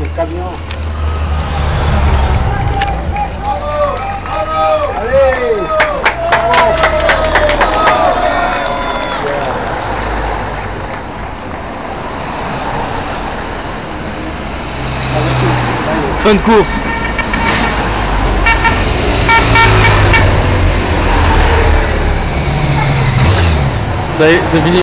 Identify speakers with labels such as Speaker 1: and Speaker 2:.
Speaker 1: le camion. Allez.
Speaker 2: Fin de course. Ça y est, c'est fini.